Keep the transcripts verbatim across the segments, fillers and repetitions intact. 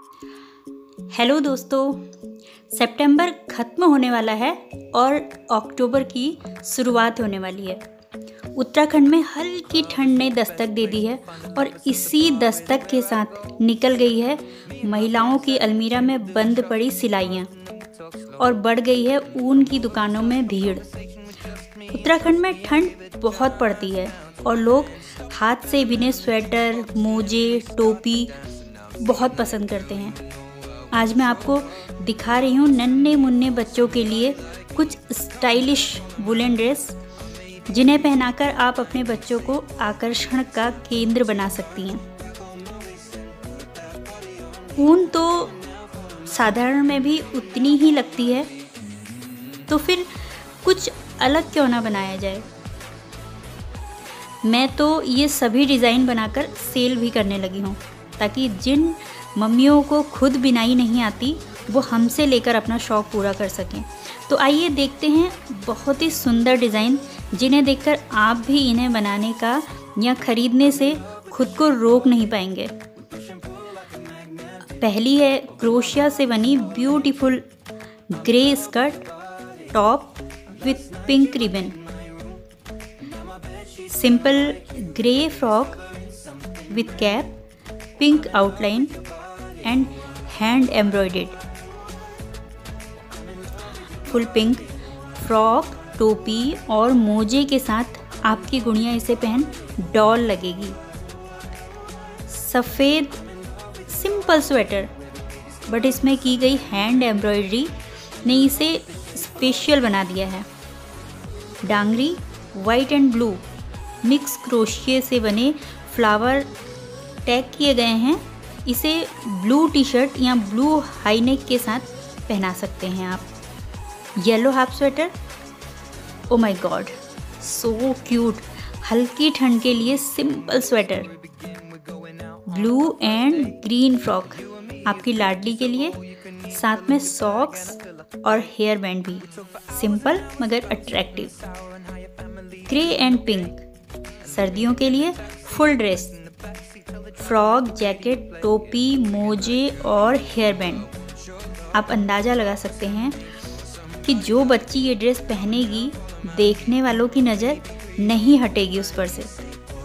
Hello दोस्तों, सितंबर ख़त्म होने वाला है और अक्टूबर की शुरुआत होने वाली है। उत्तराखंड में हल्की ठंड ने दस्तक दे दी है और इसी दस्तक के साथ निकल गई है महिलाओं की अलमीरा में बंद पड़ी सिलाइयाँ और बढ़ गई है ऊन की दुकानों में भीड़। उत्तराखंड में ठंड बहुत पड़ती है और लोग हाथ से बिने स्वेटर, मोजे, टोपी बहुत पसंद करते हैं। आज मैं आपको दिखा रही हूँ नन्हे मुन्ने बच्चों के लिए कुछ स्टाइलिश वुलन ड्रेस, जिन्हें पहनाकर आप अपने बच्चों को आकर्षण का केंद्र बना सकती हैं। ऊन तो साधारण में भी उतनी ही लगती है, तो फिर कुछ अलग क्यों ना बनाया जाए। मैं तो ये सभी डिज़ाइन बनाकर सेल भी करने लगी हूँ, ताकि जिन मम्मियों को खुद बिनाई नहीं आती वो हमसे लेकर अपना शौक़ पूरा कर सकें। तो आइए देखते हैं बहुत ही सुंदर डिज़ाइन, जिन्हें देखकर आप भी इन्हें बनाने का या ख़रीदने से खुद को रोक नहीं पाएंगे। पहली है क्रोशिया से बनी beautiful grey skirt top with pink ribbon. Simple grey frock with cap, pink outline and hand embroidered. Full pink frock, टोपी और मोजे के साथ आपकी गुड़िया इसे पहन डॉल लगेगी। सफ़ेद सिंपल स्वेटर, बट इसमें की गई हैंड एम्ब्रॉयडरी ने इसे स्पेशल बना दिया है। डांगरी वाइट एंड ब्लू मिक्स क्रोशिये से बने फ्लावर टैग किए गए हैं। इसे ब्लू टी शर्ट या ब्लू हाई नेक के साथ पहना सकते हैं आप। Yellow half sweater, oh my god, so cute. हल्की ठंड के लिए simple sweater. Blue and green frock आपकी लाडली के लिए, साथ में सॉक्स और हेयर बैंड भी, सिंपल मगर अट्रैक्टिव। ग्रे एंड पिंक सर्दियों के लिए फुल ड्रेस, फ्रॉक, जैकेट, टोपी, मोजे और हेयर बैंड। आप अंदाज़ा लगा सकते हैं कि जो बच्ची ये ड्रेस पहनेगी, देखने वालों की नज़र नहीं हटेगी उस पर से।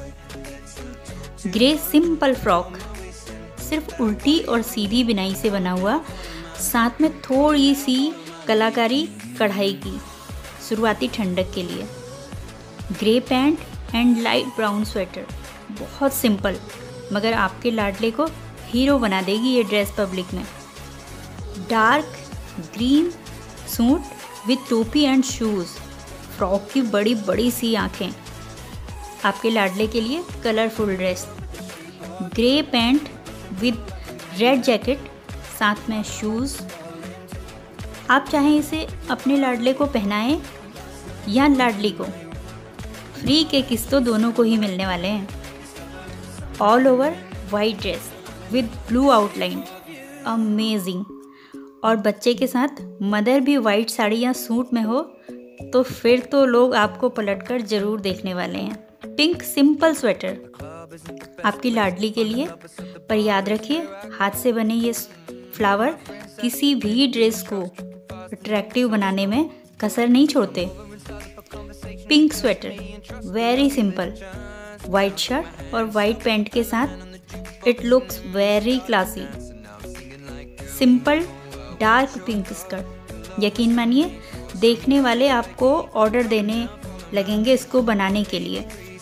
ग्रे सिंपल फ्रॉक, सिर्फ उल्टी और सीधी बिनाई से बना हुआ, साथ में थोड़ी सी कलाकारी कढ़ाई की, शुरुआती ठंडक के लिए। Grey pant and light brown sweater, बहुत सिंपल मगर आपके लाडले को हीरो बना देगी ये ड्रेस पब्लिक में। डार्क ग्रीन सूट विथ टोपी एंड शूज़, फ्रॉक की बड़ी बड़ी सी आँखें, आपके लाडले के लिए colourful dress. Grey pant with red jacket, साथ में शूज़। आप चाहें इसे अपने लाडले को पहनाएं या लाडली को, फ्री के किस्तों दोनों को ही मिलने वाले हैं। All over white dress with blue outline, amazing. और बच्चे के साथ मदर भी वाइट साड़ी या सूट में हो तो फिर तो लोग आपको पलटकर ज़रूर देखने वाले हैं। पिंक सिंपल स्वेटर आपकी लाडली के लिए, पर याद रखिए हाथ से बने ये फ्लावर किसी भी ड्रेस को अट्रैक्टिव बनाने में कसर नहीं छोड़ते। Pink sweater very simple, white shirt और वाइट पैंट के साथ it looks very classy. Simple dark pink skirt, यकीन मानिए देखने वाले आपको ऑर्डर देने लगेंगे इसको बनाने के लिए।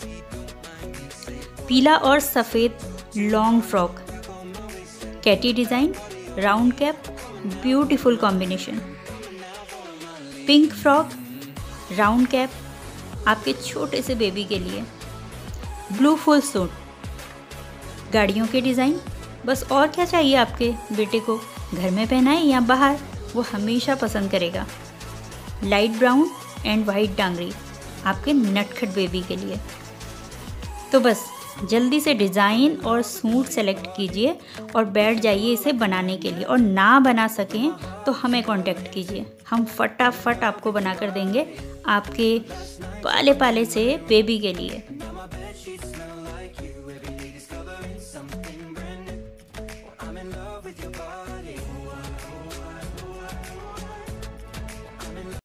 पीला और सफ़ेद लॉन्ग फ्रॉक, कैटी design, round cap, beautiful combination. Pink frock, round cap आपके छोटे से बेबी के लिए। ब्लू फुल सूट, गाड़ियों के डिज़ाइन, बस और क्या चाहिए आपके बेटे को, घर में पहनाए या बाहर, वो हमेशा पसंद करेगा। लाइट ब्राउन एंड वाइट डांगरी आपके नटखट बेबी के लिए। तो बस जल्दी से डिज़ाइन और सूट सेलेक्ट कीजिए और बैठ जाइए इसे बनाने के लिए। और ना बना सकें तो हमें कांटेक्ट कीजिए, हम फटाफट आपको बना कर देंगे आपके पाले पाले से बेबी के लिए।